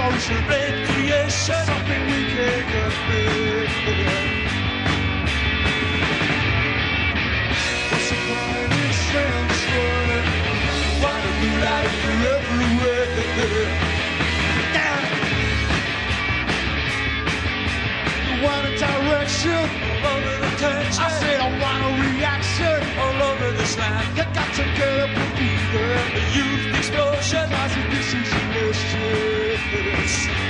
motion, blade creation, something we can't convey. What's the point in transferring? Why do we like you everywhere? You want a direction, all over the tension. I said I want a reaction, all over this land. You got to get up and be there. The youth explosion, cause this is emotion.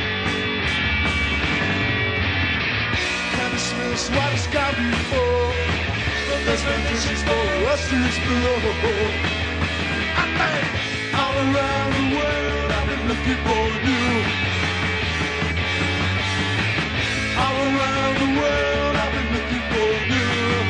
Can't dismiss what it's got before, but there's vengeance for us to explore. I think all around the world I've been looking for you. All around the world I've been looking for you.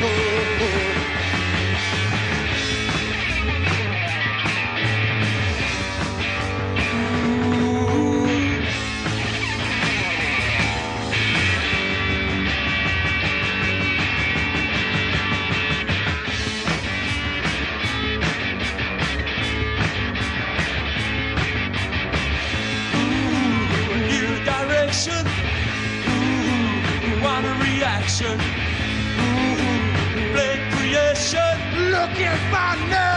New direction. Want a reaction. Blade creation. Looking for now.